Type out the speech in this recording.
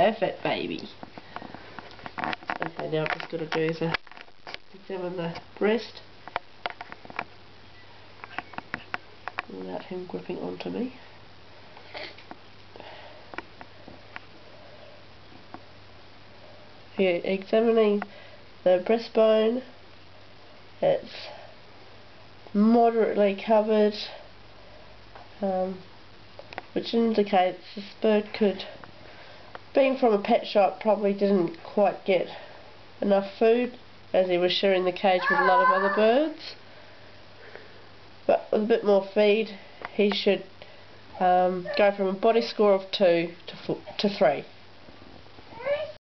perfect, baby. Okay, now I've just got to do is examine the breast without him gripping onto me. Here, examining the breastbone, it's moderately covered, which indicates this bird could, being from a pet shop, probably didn't quite get enough food as he was sharing the cage with a lot of other birds. But with a bit more feed, he should go from a body score of 2 to 3.